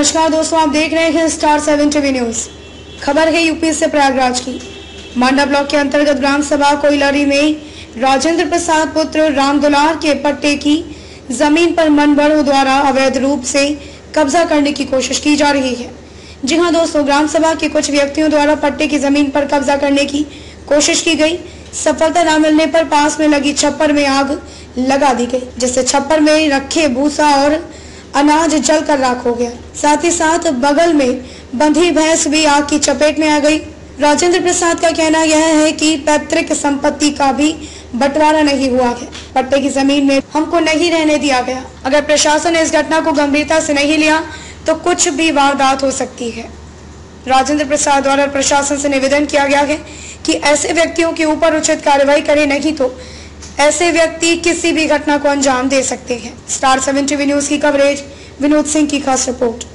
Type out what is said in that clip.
नमस्कार दोस्तों, आप देख रहे हैं स्टार 7 टीवी न्यूज। खबर है यूपी से प्रयागराज की। मांडा ब्लॉक के अंतर्गत ग्राम सभा कोयलरी में राजेंद्र प्रसाद पुत्र राम दुलार के पट्टे की जमीन पर मनबड़ों द्वारा अवैध रूप से कब्जा करने की कोशिश की जा रही है। जी हां दोस्तों, ग्राम सभा के कुछ व्यक्तियों द्वारा पट्टे की जमीन पर कब्जा करने की कोशिश की गई। सफलता न मिलने पर पास में लगी छप्पर में आग लगा दी गई, जिससे छप्पर में रखे भूसा और अनाज जलकर राख हो गया। साथ ही साथ बगल में बंधी भैंस भी आग की चपेट में आ गई। राजेंद्र प्रसाद का कहना यह है कि पैतृक संपत्ति का भी बंटवारा नहीं हुआ है। पट्टे की जमीन में हमको नहीं रहने दिया गया। अगर प्रशासन ने इस घटना को गंभीरता से नहीं लिया तो कुछ भी वारदात हो सकती है। राजेंद्र प्रसाद द्वारा प्रशासन से निवेदन किया गया है कि ऐसे व्यक्तियों के ऊपर उचित कार्रवाई करे, नहीं तो ऐसे व्यक्ति किसी भी घटना को अंजाम दे सकते हैं। स्टार 7 टीवी न्यूज की कवरेज, विनोद सिंह की खास रिपोर्ट।